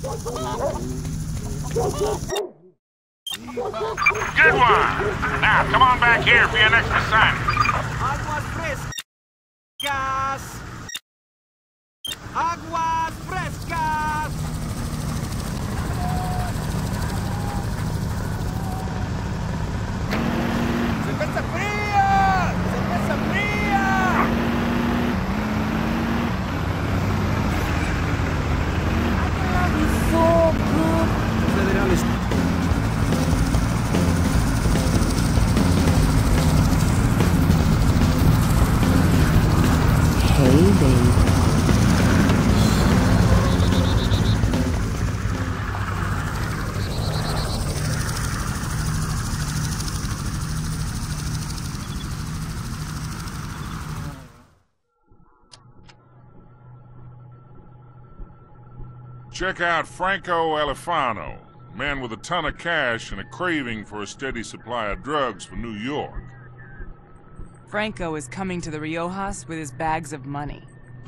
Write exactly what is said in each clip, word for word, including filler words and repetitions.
Good one! Now, come on back here for your next assignment. Aguas frescas! Aguas frescas! ¡Cerveza fría! ¡Cerveza fría! It's so good! Hey, babe. Check out Franco Alifano, a man with a ton of cash and a craving for a steady supply of drugs for New York. Franco is coming to the Riojas with his bags of money.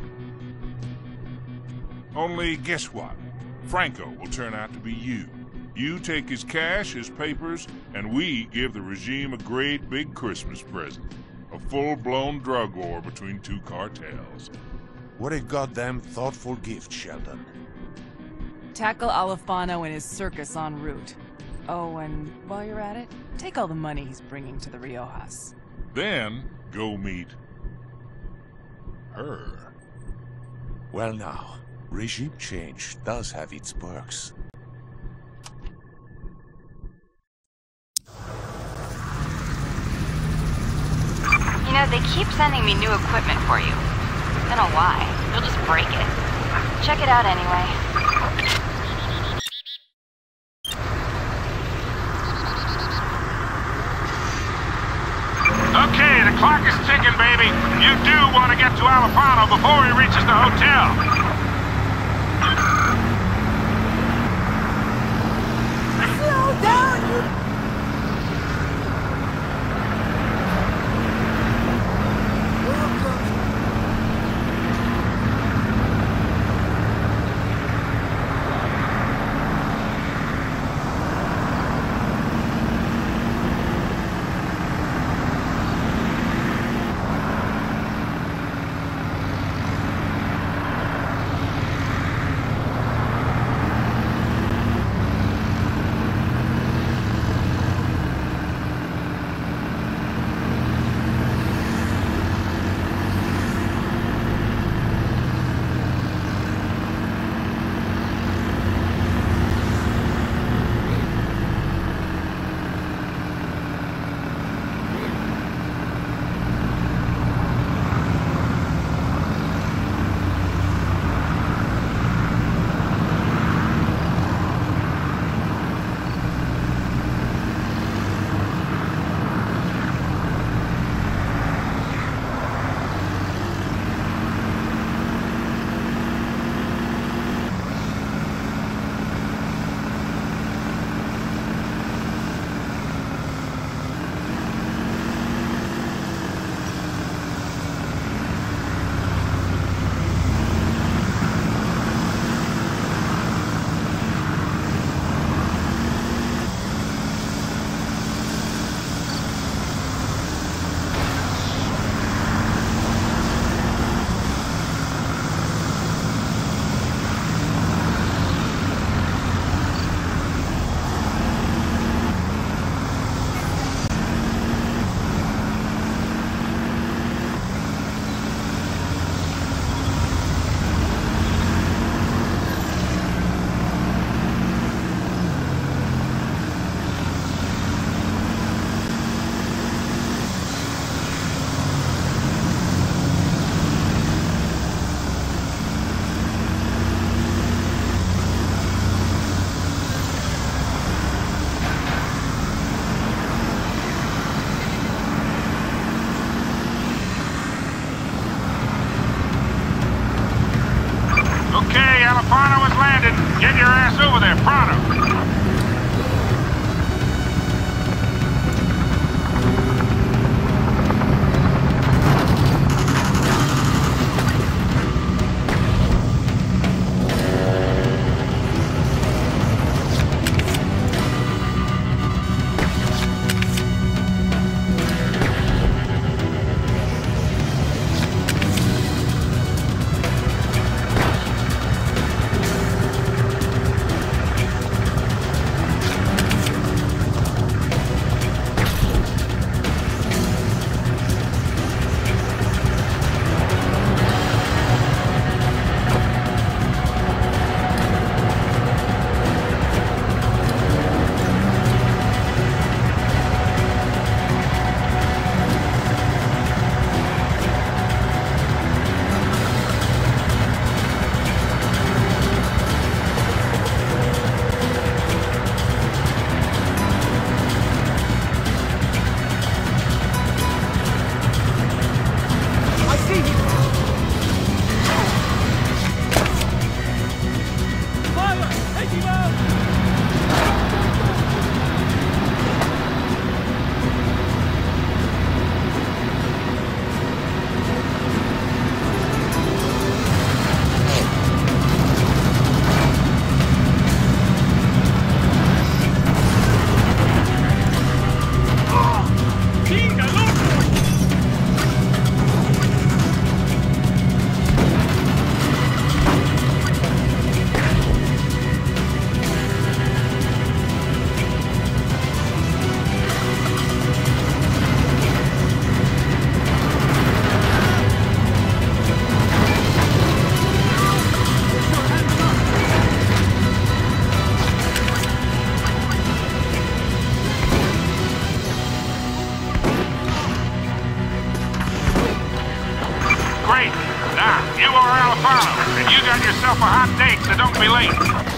Only guess what? Franco will turn out to be you. You take his cash, his papers, and we give the regime a great big Christmas present. A full-blown drug war between two cartels. What a goddamn thoughtful gift, Sheldon. Tackle Alifano and his circus en route. Oh, and while you're at it, take all the money he's bringing to the Riojas. Then, go meet her. Well now, regime change does have its perks. You know, they keep sending me new equipment for you. I don't know why. You'll just break it. Check it out anyway. Okay, the clock is ticking, baby. You do want to get to Alifano before he reaches the hotel. Slow down, you... Alifano has landed. Get your ass over there, pronto. got yourself a hot date, so don't be late.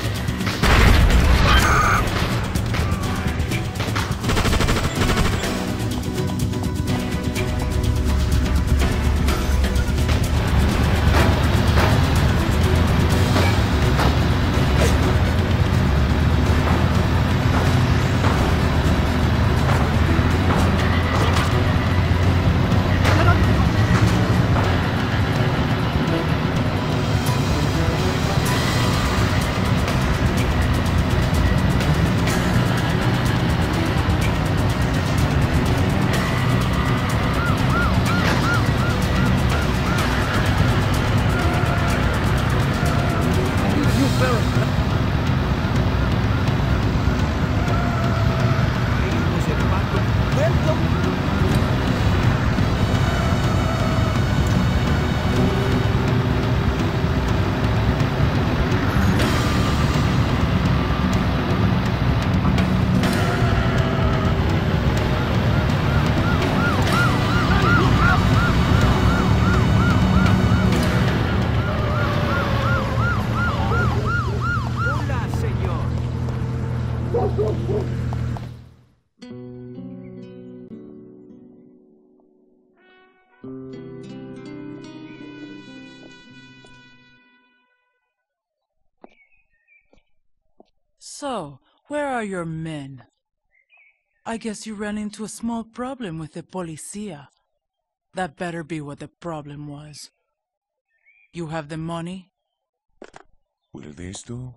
So, where are your men? I guess you ran into a small problem with the policia. That better be what the problem was. You have the money? Will this do?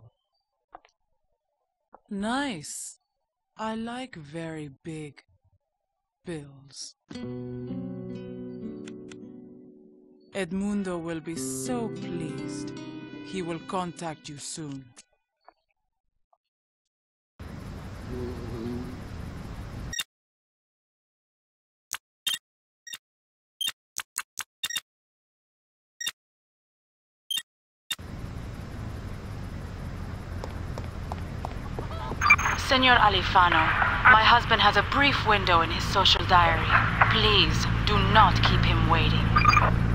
Nice. I like very big bills. Edmundo will be so pleased. He will contact you soon. Senor Alifano, my husband has a brief window in his social diary. Please, do not keep him waiting.